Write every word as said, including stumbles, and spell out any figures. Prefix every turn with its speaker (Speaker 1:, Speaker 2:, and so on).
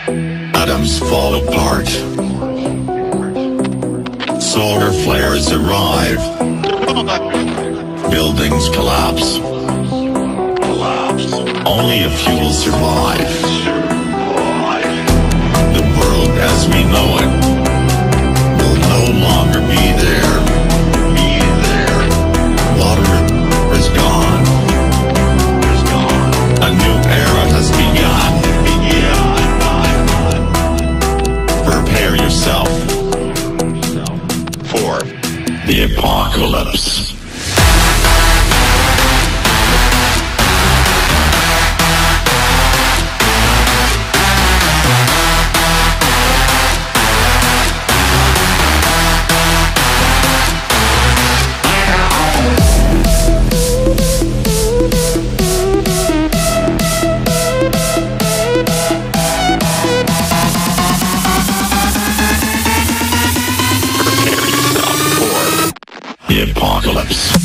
Speaker 1: Atoms fall apart. Solar flares arrive. Buildings collapse. Only a few will survive. The world as we know it will no longer be there. Be there. Water is gone. Is gone. A new era has begun. Begun. Prepare yourself for the apocalypse. The apocalypse.